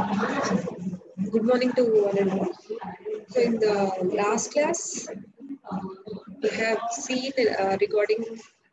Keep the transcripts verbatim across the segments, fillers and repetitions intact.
Good morning to one and all. So in the last class, we have seen uh, regarding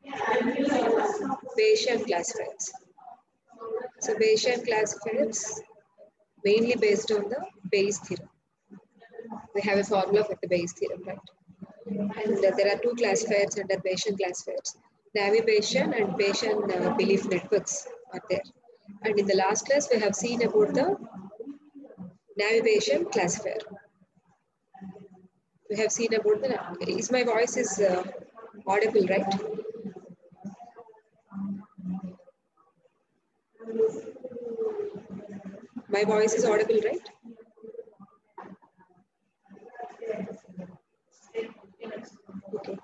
Bayesian classifiers. So Bayesian classifiers mainly based on the Bayes theorem. We have a formula for the Bayes theorem, right? And uh, there are two classifiers under Bayesian classifiers. Navi-Bayesian and Bayesian uh, belief networks are there. And in the last class, we have seen about the Navi-Bayesian classifier. We have seen about the, is my voice is uh, audible, right? My voice is audible, right? Okay.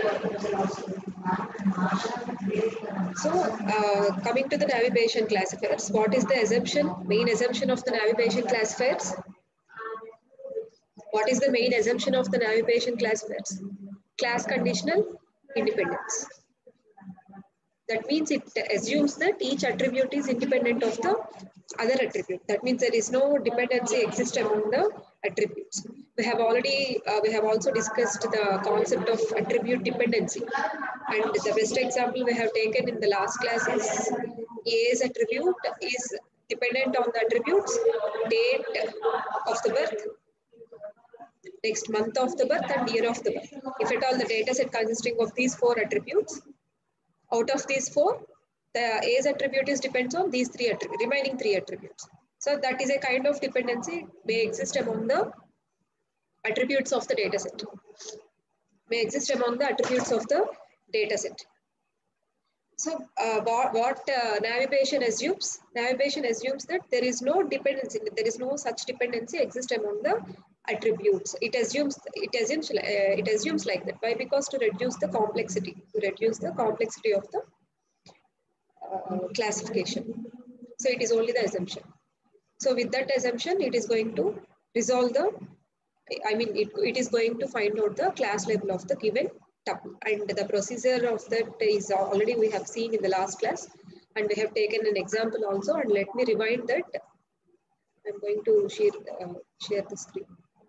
So, uh, coming to the Navi-Bayesian classifiers, what is the assumption, main assumption of the Navi-Bayesian classifiers? What is the main assumption of the Navi-Bayesian classifiers? Class conditional independence. That means it assumes that each attribute is independent of the other attribute. That means there is no dependency exist among the attributes. We have already, uh, we have also discussed the concept of attribute dependency. And the best example we have taken in the last class is A's attribute is dependent on the attributes, date of the birth, next month of the birth and year of the birth. If at all the data set consisting of these four attributes, out of these four, the A's attribute is depends on these three attributes, remaining three attributes. So that is a kind of dependency may exist among the attributes of the data set. May exist among the attributes of the data set. So uh, what, what uh, Navi-Bayesian assumes? Navi-Bayesian assumes that there is no dependency, there is no such dependency exist among the attributes. It assumes it assumes uh, it assumes like that. Why? Because to reduce the complexity, to reduce the complexity of the uh, classification. So it is only the assumption. So with that assumption, it is going to resolve the. I mean, it it is going to find out the class level of the given tuple, and the procedure of that is already we have seen in the last class, and we have taken an example also. And let me rewind that. I'm going to share uh, share the screen.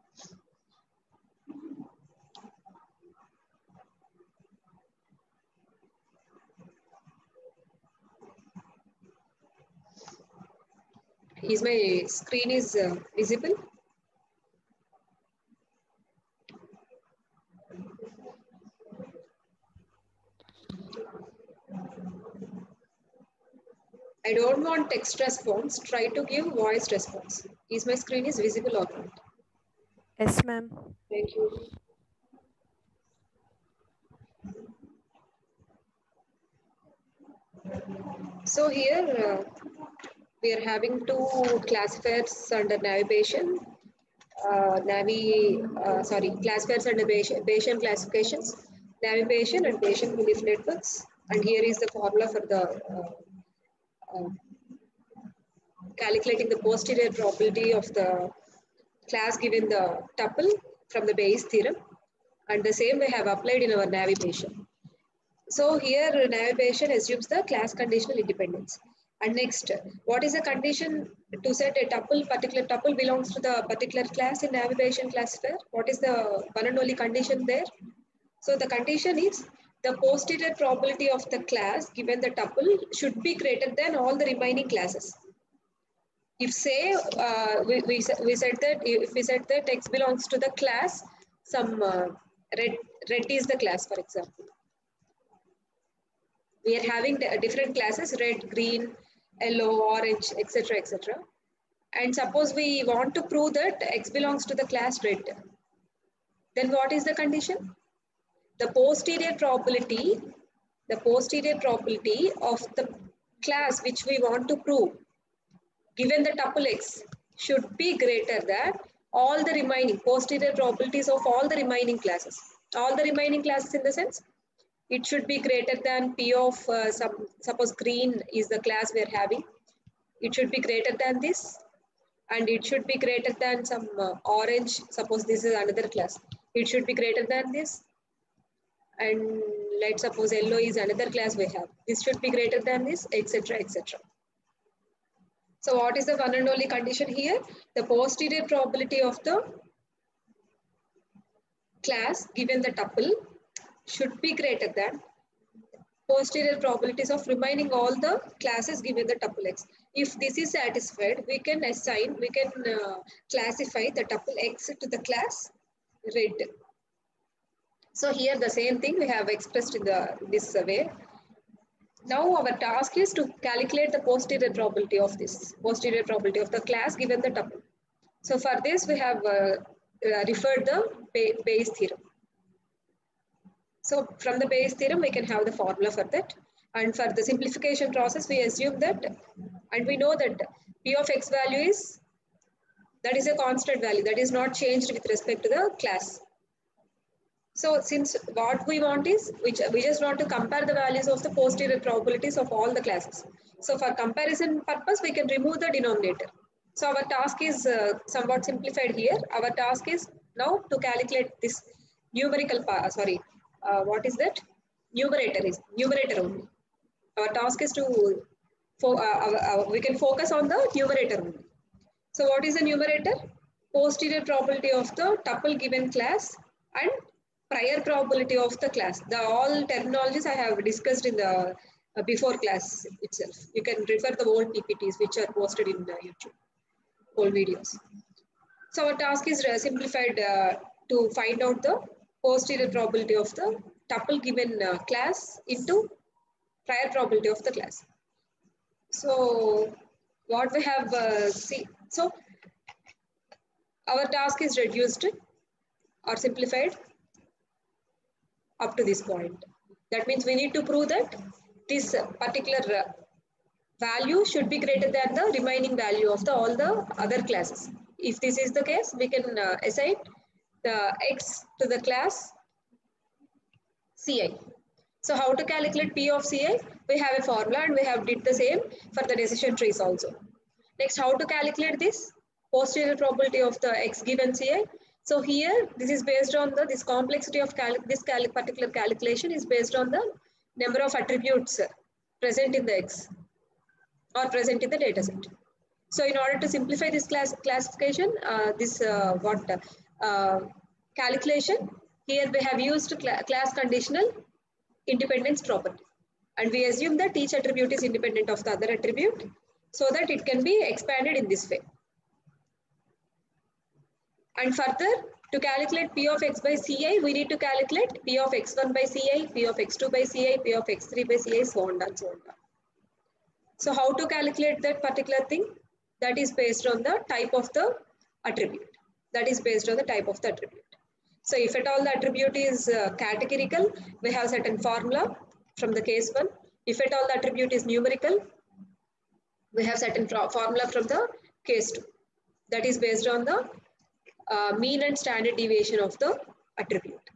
Is my screen is uh, visible? I don't want text response. Try to give voice response. Is my screen is visible or not? Yes, ma'am. Thank you. So here uh, we are having two classifiers under Navi-Bayesian. Uh, Navi, uh, sorry, classifiers under Bayesian, Bayesian classifications, Navi-Bayesian and Bayesian belief networks. And here is the formula for the uh, uh, calculating the posterior probability of the class given the tuple from the Bayes theorem. And the same we have applied in our Navi-Bayesian. So here Navi-Bayesian assumes the class conditional independence. And next, what is the condition to set a tuple, particular tuple belongs to the particular class in Navi-Bayesian classifier? What is the one and only condition there? So the condition is the posterior probability of the class given the tuple should be greater than all the remaining classes. If say uh, we, we, we said that if we said that X belongs to the class, some uh, red, red is the class, for example. We are having different classes, red, green, yellow, orange, et cetera, et cetera. And suppose we want to prove that X belongs to the class red. Then what is the condition? The posterior probability, the posterior probability of the class which we want to prove, given the tuple X, should be greater than all the remaining posterior probabilities of all the remaining classes. All the remaining classes in the sense, it should be greater than P of uh, some, suppose green is the class we are having. It should be greater than this, and it should be greater than some uh, orange. Suppose this is another class. It should be greater than this. And let's suppose yellow is another class we have. This should be greater than this, et cetera, et cetera. So what is the one and only condition here? The posterior probability of the class given the tuple should be greater than posterior probabilities of remaining all the classes given the tuple x. If this is satisfied, we can assign, we can uh, classify the tuple x to the class red. So here the same thing we have expressed in the this way. Now our task is to calculate the posterior probability of this, posterior probability of the class given the tuple. So for this we have uh, uh, referred the Bayes theorem. So from the Bayes theorem we can have the formula for that. And for the simplification process we assume that, and we know that P of x value is, that is a constant value that is not changed with respect to the class. So since what we want is, which we just want to compare the values of the posterior probabilities of all the classes. So for comparison purpose, we can remove the denominator. So our task is uh, somewhat simplified here. Our task is now to calculate this numerical part, sorry, uh, what is that? Numerator is, numerator only. Our task is to, for, uh, uh, uh, we can focus on the numerator only. So what is the numerator? Posterior probability of the tuple given class and prior probability of the class. The all terminologies I have discussed in the uh, before class itself. You can refer the old P P Ts which are posted in uh, YouTube, old videos. So our task is uh, simplified uh, to find out the posterior probability of the tuple given uh, class into prior probability of the class. So what we have uh, see, so our task is reduced or simplified up to this point. That means we need to prove that this particular value should be greater than the remaining value of the all the other classes. If this is the case, we can uh, assign the x to the class C I. So how to calculate P of C I? We have a formula and we have did the same for the decision trees also. Next, how to calculate this posterior probability of the x given C I? So here, this is based on the, this complexity of cal this cal particular calculation is based on the number of attributes present in the X or present in the data set. So in order to simplify this class classification, uh, this uh, what uh, calculation, here we have used cl class conditional independence property. And we assume that each attribute is independent of the other attribute so that it can be expanded in this way. And further, to calculate P of x by C I, we need to calculate P of x one by C I, P of x two by C I, P of x three by C I, so on and so on. So how to calculate that particular thing? That is based on the type of the attribute. That is based on the type of the attribute. So if at all the attribute is uh, categorical, we have certain formula from the case one. If at all the attribute is numerical, we have certain formula from the case two. That is based on the Uh, mean and standard deviation of the attribute.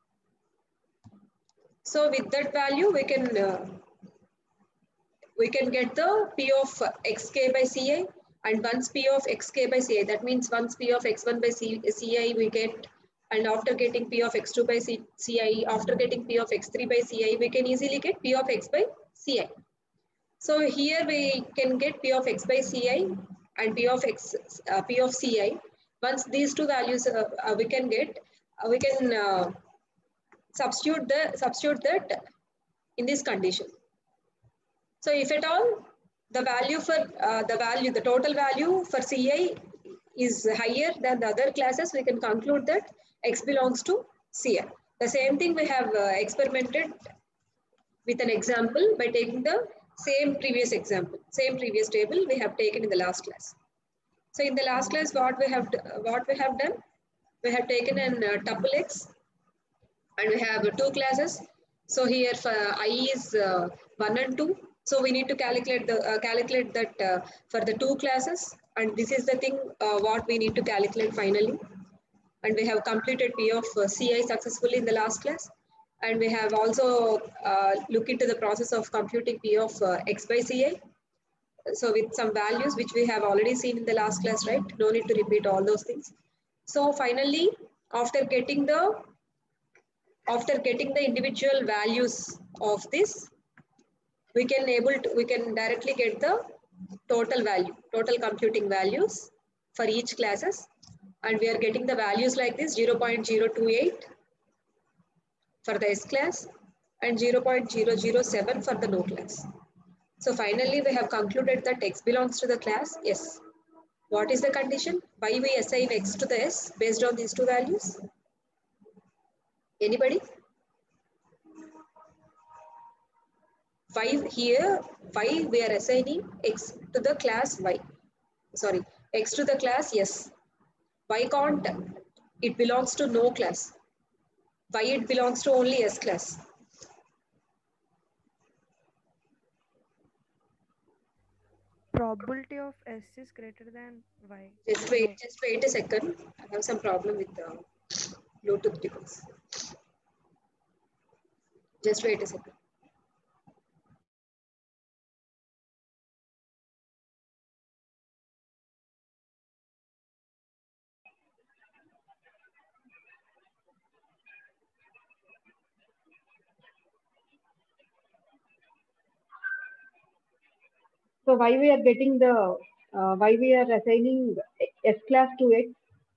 So with that value, we can uh, we can get the P of xk by Ci, and once P of xk by Ci, that means once P of x one by C, Ci we get, and after getting P of x two by C, Ci, after getting P of x three by Ci, we can easily get P of x by Ci. So here we can get P of x by Ci and P of x uh, P of Ci. Once these two values uh, uh, we can get, uh, we can uh, substitute the substitute that in this condition. So if at all the value for uh, the value, the total value for C I is higher than the other classes, we can conclude that x belongs to C I. The same thing we have uh, experimented with an example by taking the same previous example, same previous table we have taken in the last class. So in the last class, what we have what we have done, we have taken an uh, tuple x, and we have uh, two classes. So here for I is uh, one and two. So we need to calculate the uh, calculate that uh, for the two classes, and this is the thing uh, what we need to calculate finally. And we have completed P of uh, C I successfully in the last class, and we have also uh, looked into the process of computing P of uh, x by C I. So with some values which we have already seen in the last class, right? No need to repeat all those things. So finally, after getting the after getting the individual values of this, we can able to we can directly get the total value, total computing values for each classes. And we are getting the values like this, zero point zero two eight for the S class and zero point zero zero seven for the no class. So finally, we have concluded that X belongs to the class. Yes. What is the condition? Why we assign X to the S based on these two values? Anybody? Why here, why we are assigning X to the class Y? Sorry, X to the class, yes. Why can't it belongs to no class? Why it belongs to only S class? Probability of S is greater than Y. Just wait, No. just wait a second. I have some problem with the Bluetooth device. Just wait a second. So why we are getting the, uh, why we are assigning S class to X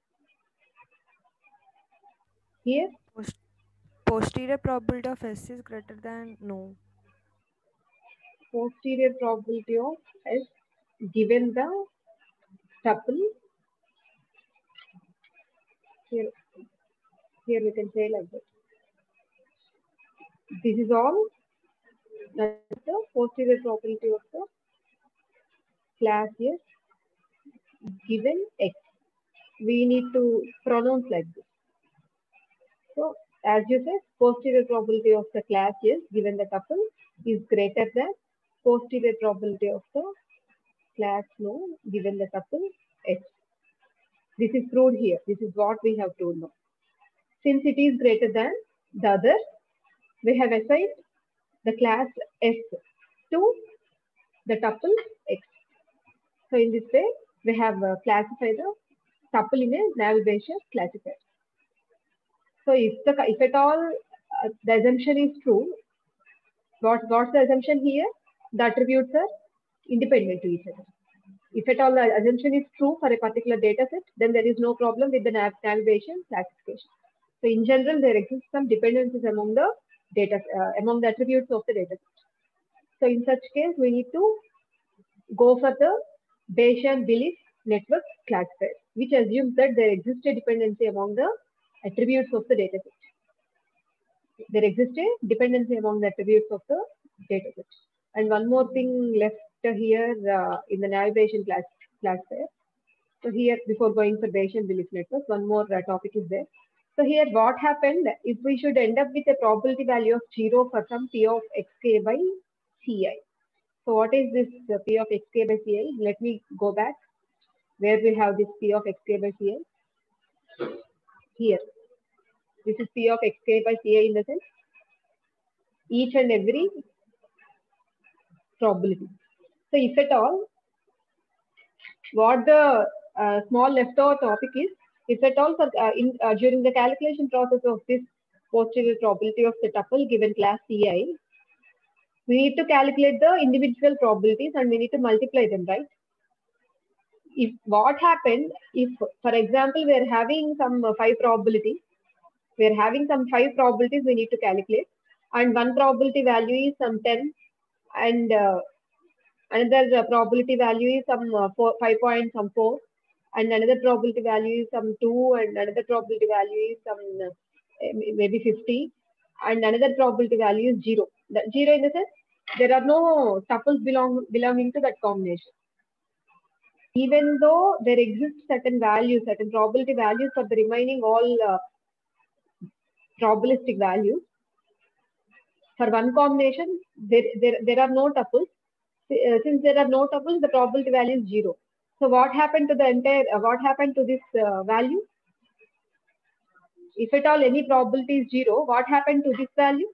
here? Post posterior probability of S is greater than no. Posterior probability of S given the tuple. Here, here we can say like this. This is all that's the posterior probability of the class S given X. We need to pronounce like this. So as you said, posterior probability of the class S given the tuple is greater than posterior probability of the class no given the tuple H. This is proved here. This is what we have to know. Since it is greater than the other, we have assigned the class S to the tuple X. So in this way, we have uh, classified the tuple in a Naive-Bayesian classifier. So if the if at all uh, the assumption is true, what what's the assumption here? The attributes are independent to each other. If at all the assumption is true for a particular data set, then there is no problem with the Naive-Bayesian classification. So in general, there exists some dependencies among the data uh, among the attributes of the data set. So in such case, we need to go for the Bayesian belief network classifier, which assumes that there exists a dependency among the attributes of the data set. There exists a dependency among the attributes of the data set. And one more thing left here uh, in the Naive-Bayesian class, classifier. So here, before going for Bayesian belief network, one more uh, topic is there. So here, what happened if we should end up with a probability value of zero for some P of xk by Ci? So what is this uh, P of xk by Ci? Let me go back where we have this P of xk by Ci. Here, this is P of xk by Ci in the sense each and every probability. So if at all, what the uh, small leftover topic is, if at all for, uh, in, uh, during the calculation process of this posterior probability of the tuple given class Ci, we need to calculate the individual probabilities and we need to multiply them, right? If what happened, if for example, we are having some uh, five probabilities, we are having some five probabilities we need to calculate, and one probability value is some ten, and uh, another uh, probability value is some uh, four, five point some four, and another probability value is some two, and another probability value is some uh, maybe fifty, and another probability value is zero. The zero in the sense there are no tuples belong belonging to that combination. Even though there exist certain values, certain probability values for the remaining all uh, probabilistic values, for one combination there, there, there are no tuples. Since there are no tuples, the probability value is zero. So what happened to the entire, uh, what happened to this uh, value? If at all any probability is zero, what happened to this value?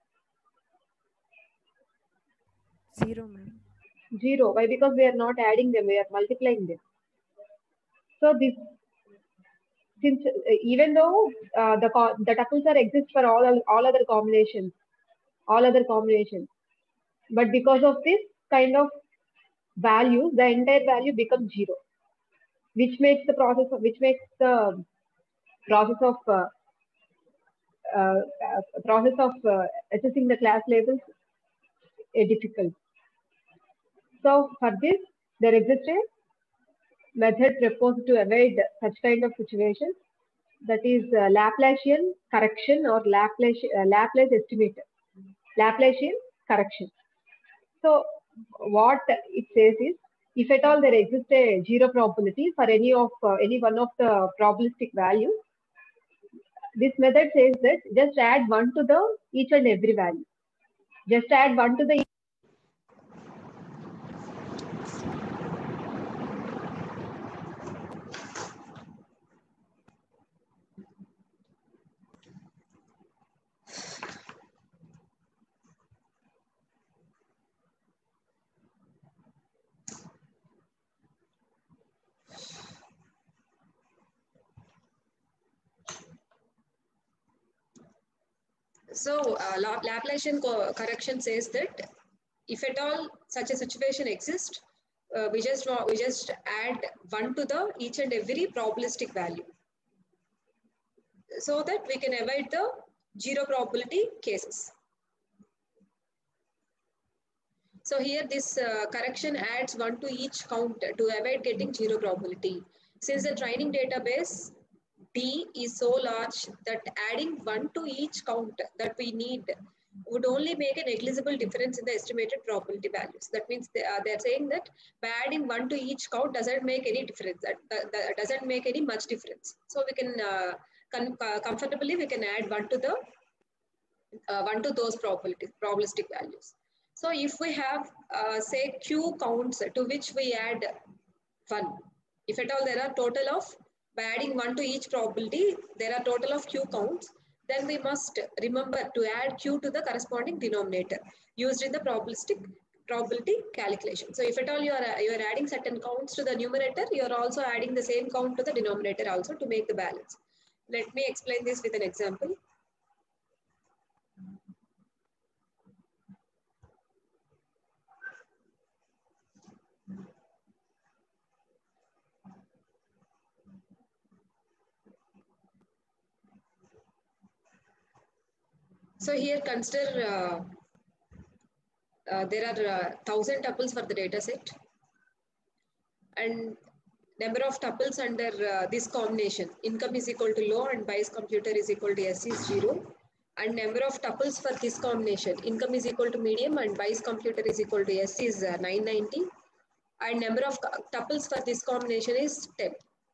Zero, ma'am. Zero. Why? Because we are not adding them, we are multiplying them. So this, since uh, even though uh, the the tuples are exist for all all other combinations, all other combinations, but because of this kind of values, the entire value becomes zero, which makes the process of, which makes the process of uh, uh, uh, process of uh, assessing the class labels uh, difficult. So for this, there exists a method proposed to avoid such kind of situations, that is uh, Laplacian correction or Laplace, uh, Laplace estimator, Laplacian correction. So what it says is, if at all there exists a zero probability for any of uh, any one of the probabilistic values, this method says that just add one to the each and every value. Just add one to the So uh, La Laplacian co correction says that if at all such a situation exists, uh, we just we just add one to the each and every probabilistic value, so that we can avoid the zero probability cases. So here this uh, correction adds one to each count to avoid getting zero probability. Since the training database D is so large that adding one to each count that we need would only make a negligible difference in the estimated probability values. That means they are, they're saying that by adding one to each count doesn't make any difference. That, that, that doesn't make any much difference. So we can uh, com uh, comfortably we can add one to the uh, one to those probability probabilistic values. So if we have uh, say q counts to which we add one, if at all there are total of, by adding one to each probability, there are total of q counts, then we must remember to add q to the corresponding denominator used in the probabilistic probability calculation. So if at all you are you are adding certain counts to the numerator, you are also adding the same count to the denominator also to make the balance. Let me explain this with an example. So here consider uh, uh, there are uh, thousand tuples for the data set, and number of tuples under uh, this combination, income is equal to low and bias computer is equal to S is zero, and number of tuples for this combination, income is equal to medium and bias computer is equal to S is uh, nine ninety, and number of tuples for this combination is ten.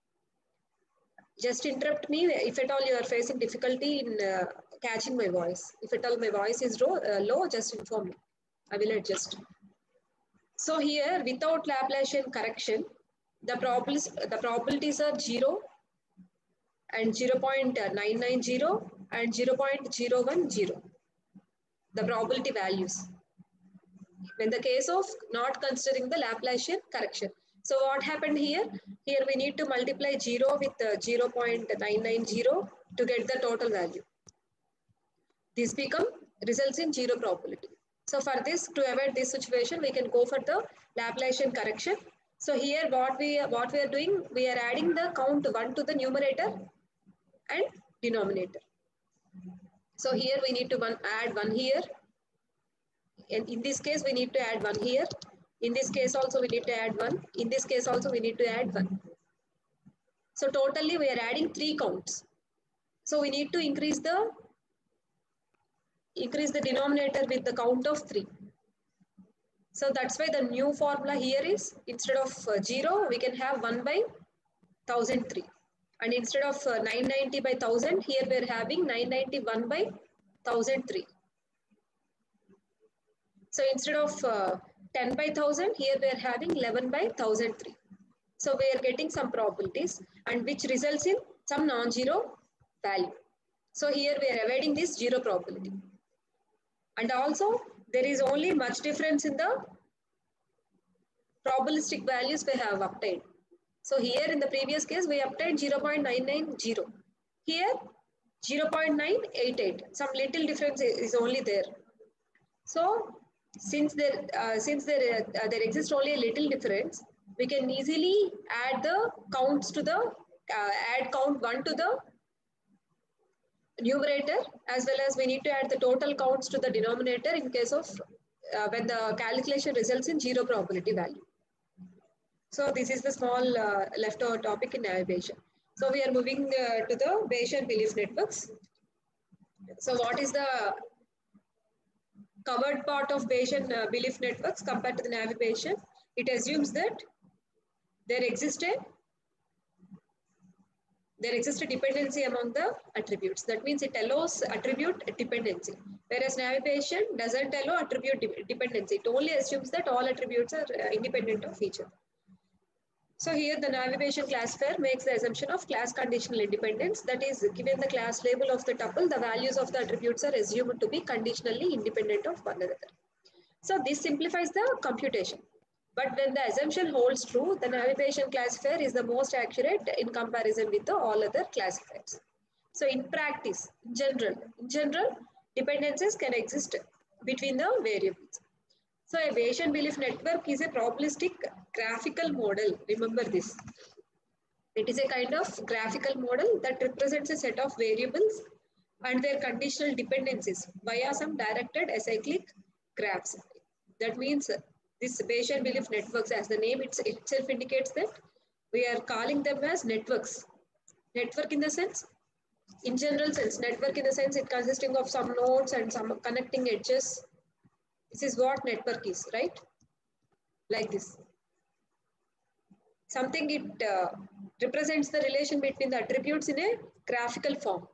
Just interrupt me if at all you are facing difficulty in uh, catching my voice. If at all my voice is low, uh, low, just inform me. I will adjust. So here, without Laplacian correction, the probabilities the probabilities are zero and zero point nine nine zero and zero point zero one zero. The probability values. In the case of not considering the Laplacian correction. So what happened here? Here we need to multiply zero with uh, zero point nine nine zero to get the total value. This become results in zero probability. So for this, to avoid this situation, we can go for the Laplacian correction. So here what we what we are doing, we are adding the count one to the numerator and denominator. So here we need to one, add one here. And in this case, we need to add one here. In this case also we need to add one. In this case also we need to add one. So totally we are adding three counts. So we need to increase the increase the denominator with the count of three. So that's why the new formula here is, instead of uh, zero, we can have one by one thousand three. And instead of uh, nine ninety by one thousand, here we are having nine ninety-one by one thousand three. So instead of uh, ten by one thousand, here we are having eleven by one thousand three. So we are getting some probabilities, and which results in some non-zero value. So here we are avoiding this zero probability. And also there is only much difference in the probabilistic values we have obtained. So here in the previous case, we obtained zero point nine nine zero. Here zero point nine eight eight. Some little difference is only there. So since there uh, since there uh, there exists only a little difference, we can easily add the counts to the uh, add count one to the numerator, as well as we need to add the total counts to the denominator in case of uh, when the calculation results in zero probability value. So this is the small uh, leftover topic in navigation. So we are moving uh, to the Bayesian belief networks. So what is the covered part of Bayesian uh, belief networks compared to the navigation? It assumes that there exists a there exists a dependency among the attributes. That means it allows attribute dependency, whereas navigation doesn't allow attribute de dependency. It only assumes that all attributes are uh, independent of each other. So here the navigation classifier makes the assumption of class conditional independence. That is, given the class label of the tuple, the values of the attributes are assumed to be conditionally independent of one another. So this simplifies the computation. But when the assumption holds true, the navigation classifier is the most accurate in comparison with the all other classifiers. So in practice, in general, in general, dependencies can exist between the variables. So a Bayesian belief network is a probabilistic graphical model. Remember this. It is a kind of graphical model that represents a set of variables and their conditional dependencies via some directed acyclic graphs. That means this Bayesian belief networks, as the name itself indicates, that we are calling them as networks. Network in the sense, in general sense, network in the sense it consisting of some nodes and some connecting edges. This is what network is, right? Like this. Something it uh, represents the relation between the attributes in a graphical form.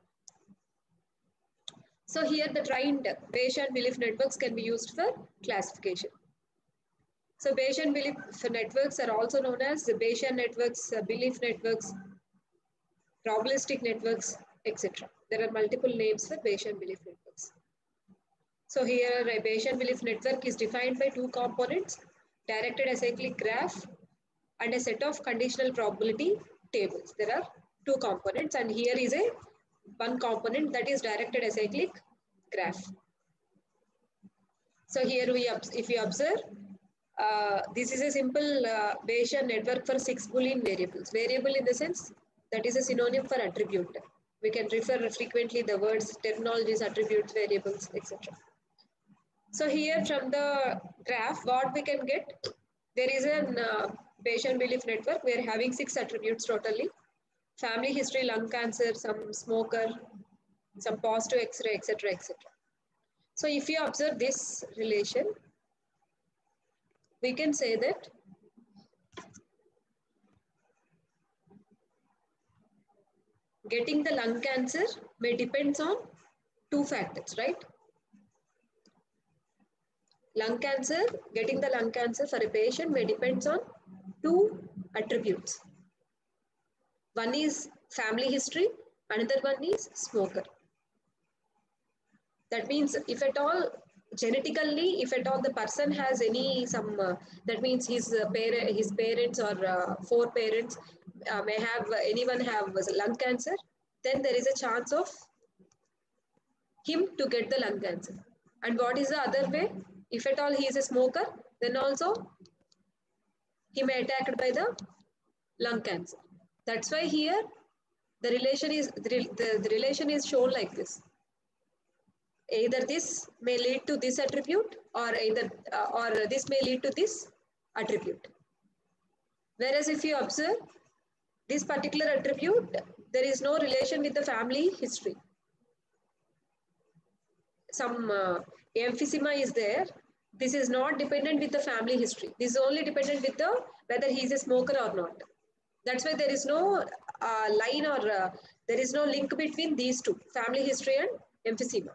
So here the trained Bayesian belief networks can be used for classification. So Bayesian belief networks are also known as the Bayesian networks, uh, belief networks, probabilistic networks, et cetera. There are multiple names for Bayesian belief networks. So here a Bayesian belief network is defined by two components, directed acyclic graph and a set of conditional probability tables. There are two components, and here is a one component, that is directed acyclic graph. So here we, if you observe, uh, this is a simple uh, Bayesian network for six Boolean variables. Variable in the sense that is a synonym for attribute. We can refer frequently the words, terminologies, attributes, variables, et cetera. So here from the graph, what we can get, there is a uh, Bayesian belief network. We are having six attributes totally: family history, lung cancer, some smoker, some positive X-ray, et cetera, et cetera. So if you observe this relation, we can say that getting the lung cancer may depend on two factors, right? Lung cancer, getting the lung cancer for a patient may depend on two attributes. One is family history, another one is smoker. That means if at all genetically, if at all the person has any some, uh, that means his uh, parent, his parents or uh, four parents uh, may have uh, anyone have lung cancer, then there is a chance of him to get the lung cancer. And what is the other way? If at all he is a smoker, then also he may attacked by the lung cancer. That's why here the relation is the, the, the relation is shown like this. Either this may lead to this attribute, or either uh, or this may lead to this attribute. Whereas if you observe this particular attribute, there is no relation with the family history. Some uh, emphysema is there. This is not dependent with the family history. This is only dependent with the whether he is a smoker or not. That's why there is no uh, line or uh, there is no link between these two, family history and emphysema.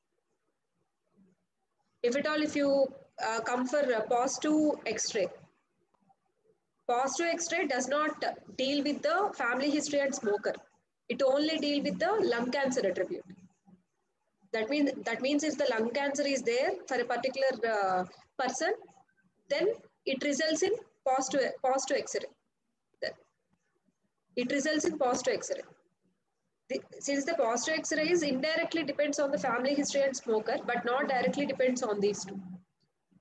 If at all, if you uh, come for a positive X-ray, positive X-ray does not deal with the family history and smoker. It only deals with the lung cancer attribute. That means that means if the lung cancer is there for a particular uh, person, then it results in positive positive X-ray. It results in positive X-ray. The, since the positive X-rays indirectly depends on the family history and smoker, but not directly depends on these two.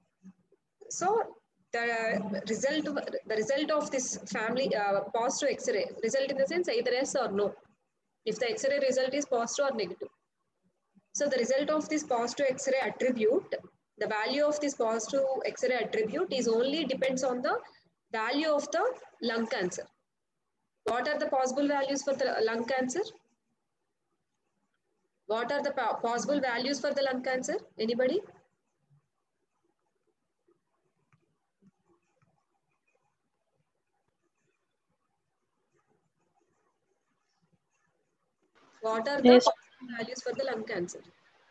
So the result, the result of this family uh, positive X-ray, result in the sense either yes or no. If the X-ray result is positive or negative. So the result of this positive X-ray attribute, the value of this positive X-ray attribute is only depends on the value of the lung cancer. What are the possible values for the lung cancer? What are the possible values for the lung cancer? Anybody? What are the Yes. possible values for the lung cancer?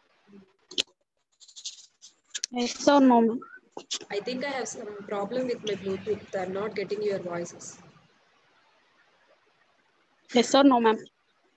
Yes or no, ma'am? I think I have some problem with my Bluetooth. I'm not getting your voices. Yes or no, ma'am?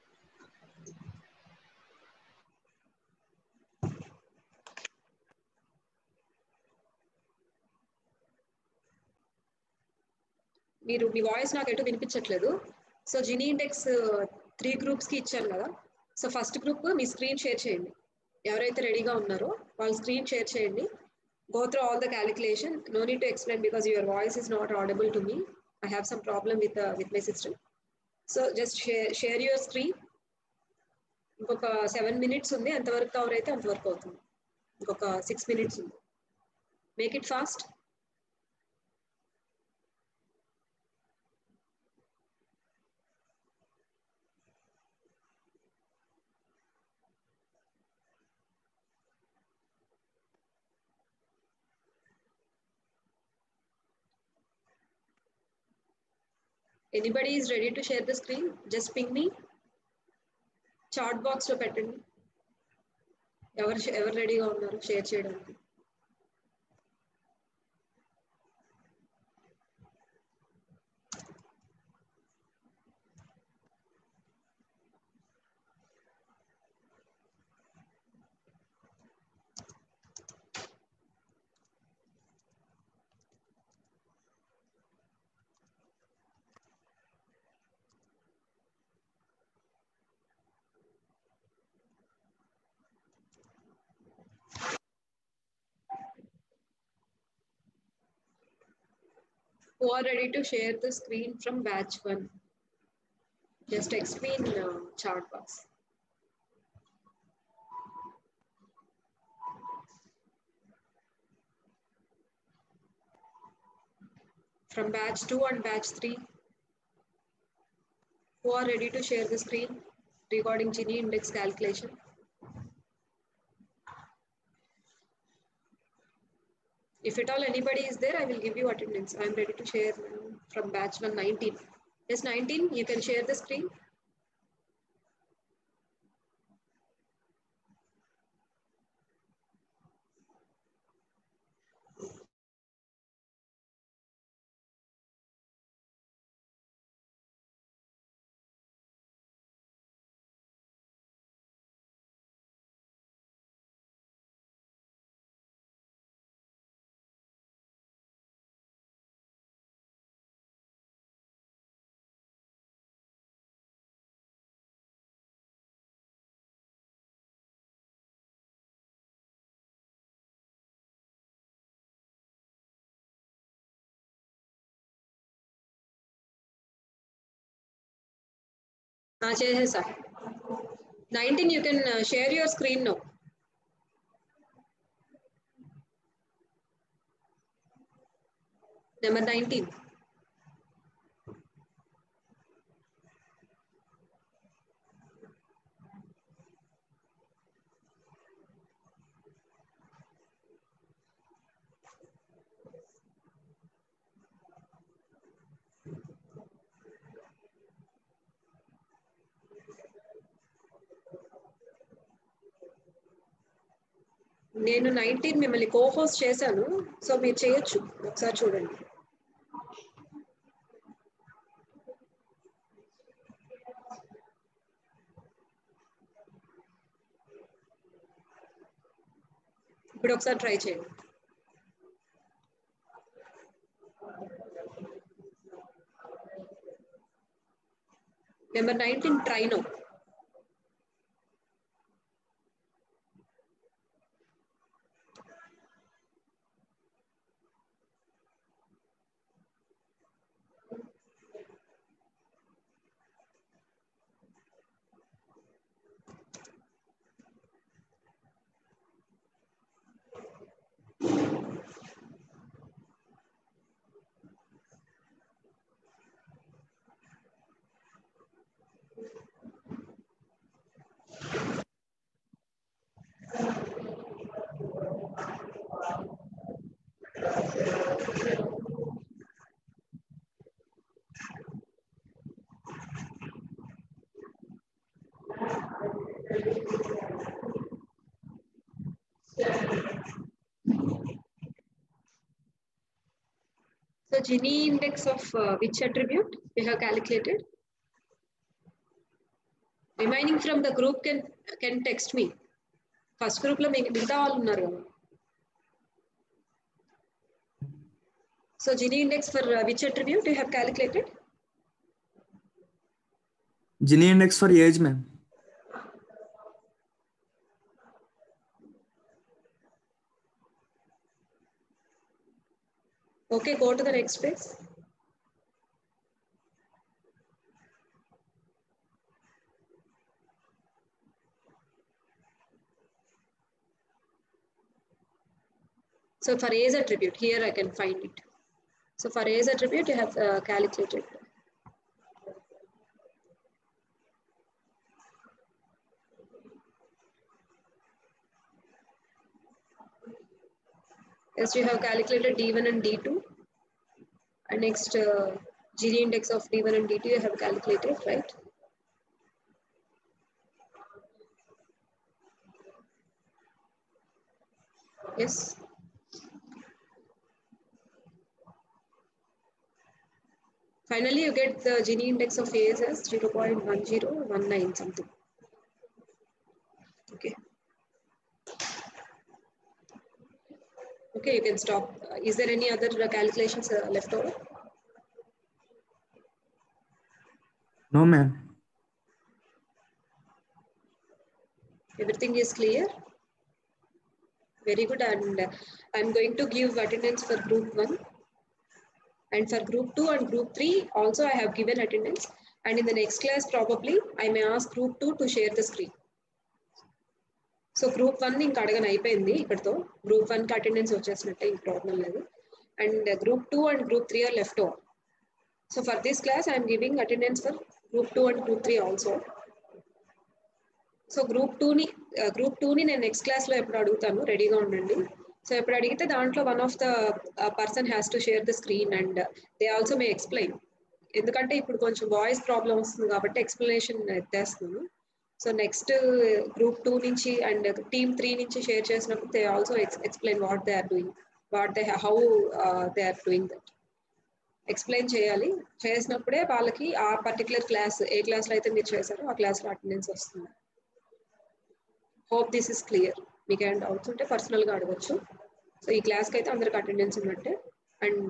మీరు మీ voice నాకు ఎటు వినిపించట్లేదు. So Gini index three గ్రూప్స్కి ఇచ్చాను కదా. So first group మీ screen share చేయండి. ఎవరైతే రెడీగా ఉన్నారో వాళ్ళు స్క్రీన్ షేర్ చేయండి. Go through all the calculation. No need to explain because your voice is not audible to me. I have some problem with uh, with my system. So just share share your screen. ఇంకొక seven minutes ఉంది. ఎంతవరకు cover అయితే అంతవరకు అవుతుంది. ఇంకొక six minutes ఉంది. Make it fast. Anybody is ready to share the screen? Just ping me. Chat box లో పెట్టండి. ఎవరు ఎవరు రెడీగా ఉన్నారు షేర్ చేయడానికి? Who are ready to share the screen from batch one? Just text me in uh, chat box. From batch two and batch three, who are ready to share the screen regarding Gini index calculation? If at all anybody is there, I will give you attendance. I am ready to share from batch one nineteen. Yes, nineteen, you can share the screen. Ah, sir. nineteen, you can uh, share your screen now. Number nineteen. నేను nineteen మిమ్మల్ని co host చేశాను, so మీరు చేయొచ్చు, ఒకసారి చూడండి. ఇప్పుడు ఒకసారి try చేయండి. Number nineteen try now. So Gini index of uh, which attribute we have calculated? Remaining from the group can can text me. First group lo migita all unnaru. So Gini index for uh, which attribute you have calculated? Gini index for age, ma'am. Okay, go to the next page. So for age attribute, here I can find it. So for age attribute, you have uh, calculated. Yes, you have calculated D one and D two. And next, uh, Gini index of D one and D two you have calculated, right? Yes. Finally, you get the Gini index of A S as zero point one zero one nine something. Okay. Okay, you can stop. Uh, is there any other uh, calculations uh, left over? No, ma'am. Everything is clear? Very good. And uh, I'm going to give attendance for group one. And for group two and group three, also I have given attendance. And in the next class, probably, I may ask group two to share the screen. So group one in Kadagan Ipendi, group one attendance vachesinatte problem ledu. And uh, group two and group three are left over. So for this class, I am giving attendance for group two and group three also. So group two ni uh, group two ni నేను next class లో ఎప్పుడు అడుగుతాను రెడీగా ఉండండి so ఎప్పుడు అడిగితే దాంట్లో one of the person has to share the screen and they also may explain ఎందుకంటే ఇప్పుడు కొంచెం వాయిస్ ప్రాబ్లం వస్తుంది కాబట్టి ఎక్స్ప్లెనేషన్ ఎత్తేస్తున్నాను సో నెక్స్ట్ గ్రూప్ టూ నుంచి అండ్ టీమ్ త్రీ నుంచి షేర్ చేసినప్పుడు they also explain what they are doing what they how they are doing that explain చేయాలి చేసినప్పుడే వాళ్ళకి ఆ పర్టికులర్ క్లాస్ ఏ క్లాస్లో అయితే మీరు చేశారో ఆ క్లాస్లో అటెండెన్స్ వస్తుంది హోప్ దిస్ ఇస్ క్లియర్ మీకు ఏమైనా డౌట్స్ ఉంటే పర్సనల్గా అడగచ్చు సో ఈ క్లాస్కి అయితే అందరికి అటెండెన్స్ ఉన్నట్టే and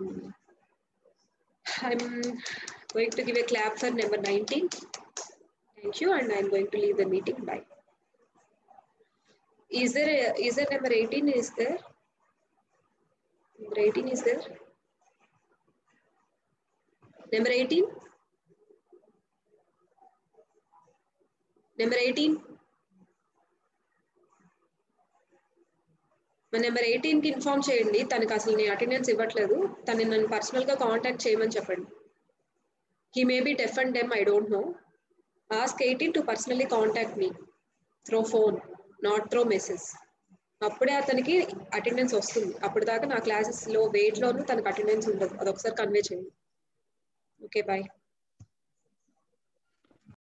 I'm going to give a clap for number nineteen thank you and I'm going to leave the meeting bye is there is there number eighteen is there number eighteen is there number eighteen number eighteen మన number ఎయిటీన్కి inform చేయండి తనకి అసలు నేను attendance ఇవ్వట్లేదు తనని నన్ను పర్సనల్గా కాంటాక్ట్ చేయమని చెప్పండి he may be deaf and then I don't know ask eighteen to personally contact me through phone not through message అప్పుడే అతనికి అటెండెన్స్ వస్తుంది అప్పుడు దాకా నా క్లాసెస్లో వెయిట్లోనూ తనకు అటెండెన్స్ ఉండదు అదొకసారి కన్వే చేయండి ఓకే బాయ్